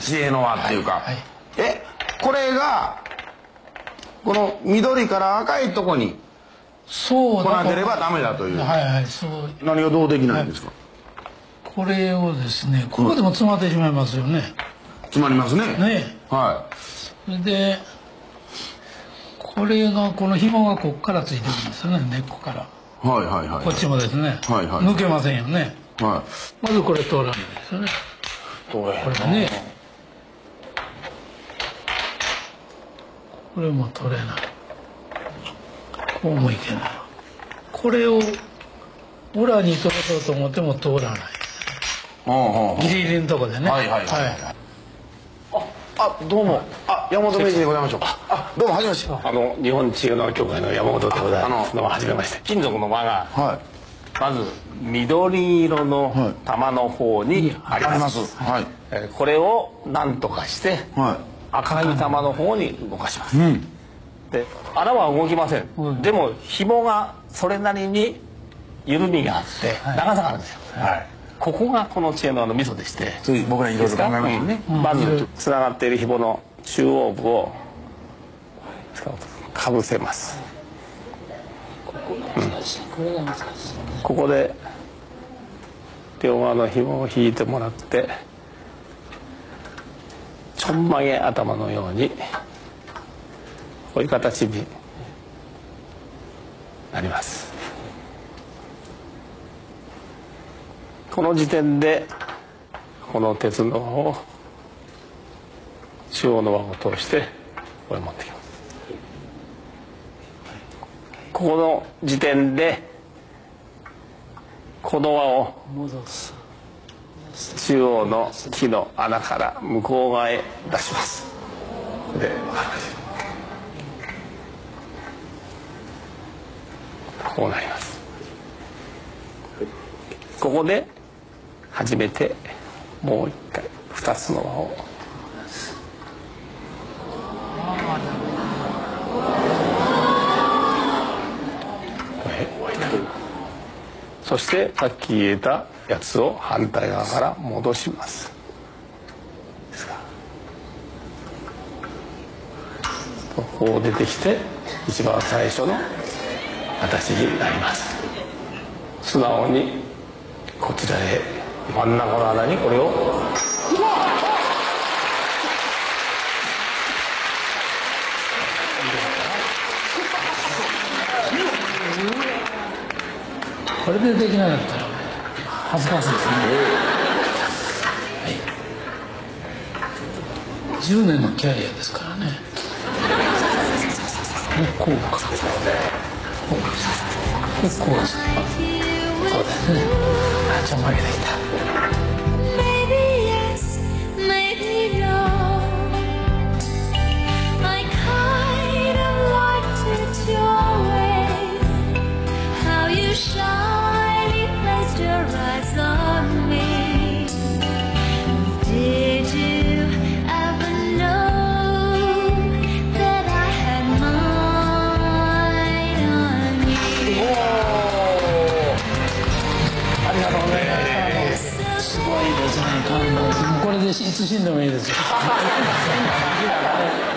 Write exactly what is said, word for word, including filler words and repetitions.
知恵の輪っていうか、 はいはい、 えこれがこの緑から赤いとこにそう来なければダメだという。 はいはい、そう。 何がどうできないんですか。 はい、これをですね、ここでも詰まってしまいますよね。 詰まりますね。 ね。 はい。それでこれがこの紐がここからついてるんですよね、根っこから。 はいはいはい。 こっちもですね。 はいはい。 抜けませんよね。 はい。 まずこれ通らないですよね。 どうや。 これがね。これも取れない。こうもいけない。これを裏に通そうと思っても通らない。ギリギリのとこでね。 はいはいはい。 はいあ、どうも。あ、山本名人でございましょうか。あ、どうもはじめまして。 あの日本知恵の協会の山本でございます。どうもはじめまして。金属の輪が、 はい、 まず緑色の玉の方にあります。 はい。 えこれを何とかして、はい、赤い玉の方に動かします。うん、で、穴は動きません。うん、でも紐がそれなりに緩みがあって長さがあるんですよ。はい。ここがこの知恵のあのミソでして、 僕らいろいろ考えましたね。 まずつながっている紐の中央部をかぶせます。うん、ここで両側の紐を引いてもらって、ちょんまげ頭のようにこういう形になります。この時点でこの鉄の輪を中央の輪を通してこれ持ってきます。ここの時点でこの輪を中央の木の穴から向こう側へ出します。でこうなります。ここで初めてもう一回二つの輪をそしてさっき入れたやつを反対側から戻します。ですか。こう出てきて一番最初の形になります。素直にこちらへ真ん中の穴にこれをこれでできなかったら恥ずかしいですね。はい、じゅうねんのキャリアですからね。こうか、こうこうです。こうですね。あ、ちょんまげできた。これでいつ死んでもいいですよ。